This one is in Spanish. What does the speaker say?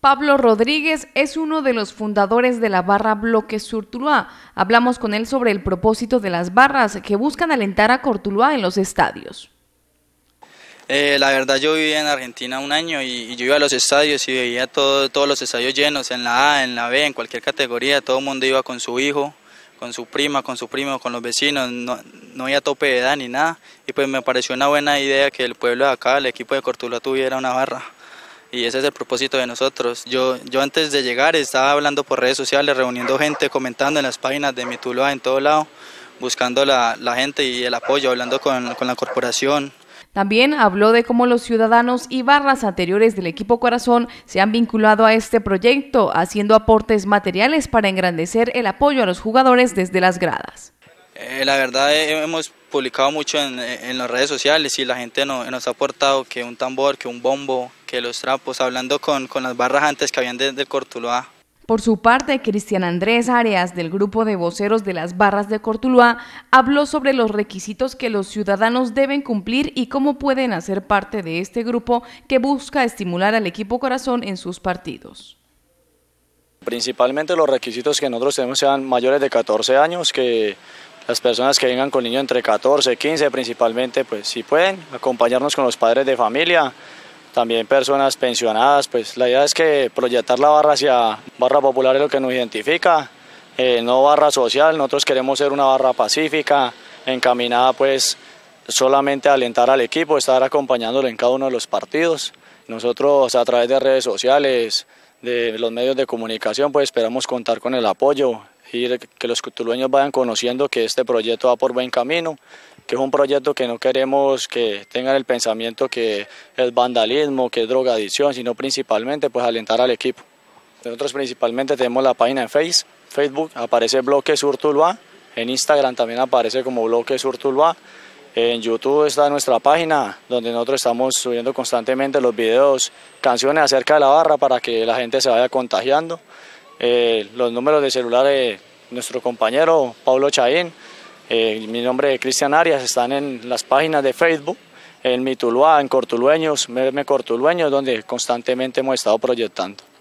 Pablo Rodríguez es uno de los fundadores de la barra Bloque Sur Tuluá. Hablamos con él sobre el propósito de las barras que buscan alentar a Cortuluá en los estadios. La verdad, yo vivía en Argentina un año y yo iba a los estadios y veía todos los estadios llenos, en la A, en la B, en cualquier categoría. Todo el mundo iba con su hijo, con su prima, con su primo, con los vecinos, no había tope de edad ni nada. Y pues me pareció una buena idea que el pueblo de acá, el equipo de Cortuluá, tuviera una barra. Y ese es el propósito de nosotros. Yo antes de llegar estaba hablando por redes sociales, reuniendo gente, comentando en las páginas de Mi Tuluá, en todo lado, buscando la gente y el apoyo, hablando con la corporación. También habló de cómo los ciudadanos y barras anteriores del equipo Corazón se han vinculado a este proyecto, haciendo aportes materiales para engrandecer el apoyo a los jugadores desde las gradas. La verdad, hemos publicado mucho en las redes sociales y la gente nos ha aportado que un tambor, que un bombo, que los trapos, hablando con las barras antes que habían del Cortuluá. Por su parte, Cristian Andrés Arias, del grupo de voceros de las barras de Cortuluá, habló sobre los requisitos que los ciudadanos deben cumplir y cómo pueden hacer parte de este grupo que busca estimular al equipo Corazón en sus partidos. Principalmente los requisitos que nosotros tenemos sean mayores de 14 años, que las personas que vengan con niños entre 14 y 15 principalmente, pues si pueden acompañarnos con los padres de familia. También personas pensionadas, pues la idea es que proyectar la barra hacia barra popular es lo que nos identifica, no barra social. Nosotros queremos ser una barra pacífica, encaminada pues solamente a alentar al equipo, estar acompañándolo en cada uno de los partidos. Nosotros a través de redes sociales, de los medios de comunicación, pues esperamos contar con el apoyo y que los tulueños vayan conociendo que este proyecto va por buen camino, que es un proyecto que no queremos que tengan el pensamiento que es vandalismo, que es drogadicción, sino principalmente pues alentar al equipo. Nosotros principalmente tenemos la página en Facebook, aparece Bloque Sur Tuluá, en Instagram también aparece como Bloque Sur Tuluá, en YouTube está nuestra página donde nosotros estamos subiendo constantemente los videos, canciones acerca de la barra para que la gente se vaya contagiando. Los números de celular de nuestro compañero Pablo Chaín, mi nombre es Cristian Arias, están en las páginas de Facebook, en Mi Tuluá, en Cortulueños, Meme Cortulueños, donde constantemente hemos estado proyectando.